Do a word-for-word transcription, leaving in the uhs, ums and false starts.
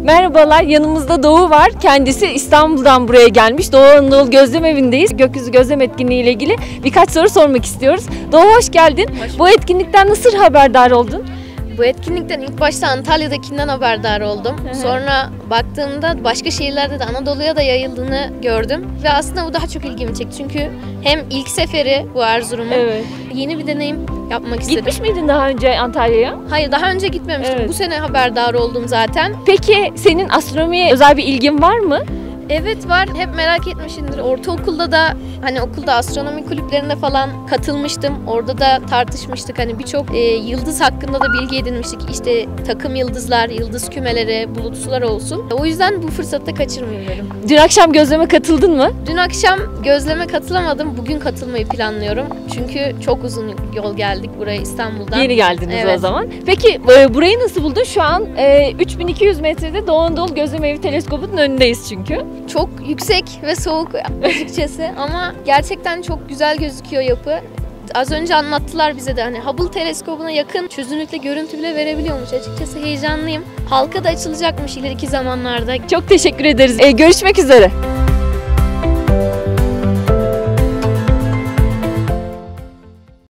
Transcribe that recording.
Merhabalar, yanımızda Doğu var. Kendisi İstanbul'dan buraya gelmiş. Doğu Anadolu Gözlem Evi'ndeyiz. Gökyüzü Gözlem Etkinliği ile ilgili birkaç soru sormak istiyoruz. Doğu, hoş geldin. Hoş Bu etkinlikten nasıl haberdar oldun? Bu etkinlikten ilk başta Antalya'dakinden haberdar oldum. Hı hı. Sonra baktığımda başka şehirlerde de Anadolu'ya da yayıldığını gördüm. Ve aslında bu daha çok ilgimi çekti. Çünkü hem ilk seferi bu Erzurum'un, Evet. yeni bir deneyim yapmak istedim. Gitmiş miydin daha önce Antalya'ya? Hayır, daha önce gitmemiştim. Evet. Bu sene haberdar oldum zaten. Peki senin astronomiye özel bir ilgin var mı? Evet, var. Hep merak etmişimdir. Ortaokulda da hani okulda astronomi kulüplerine falan katılmıştım. Orada da tartışmıştık. Hani birçok e, yıldız hakkında da bilgi edinmiştik. İşte takım yıldızlar, yıldız kümeleri, bulut sular olsun. O yüzden bu fırsatı da kaçırmıyorum. Dün akşam gözleme katıldın mı? Dün akşam gözleme katılamadım. Bugün katılmayı planlıyorum. Çünkü çok uzun yol geldik buraya İstanbul'dan. Yeni geldiniz Evet. o zaman. Peki e, burayı nasıl buldun? Şu an e, üç bin iki yüz metrede Doğu Anadolu Gözlem Evi teleskopunun önündeyiz çünkü. Çok yüksek ve soğuk açıkçası ama gerçekten çok güzel gözüküyor yapı. Az önce anlattılar bize de hani Hubble teleskobuna yakın çözünürlükle görüntü bile verebiliyormuş. Açıkçası heyecanlıyım. Halka da açılacakmış ileriki zamanlarda. Çok teşekkür ederiz. E, görüşmek üzere.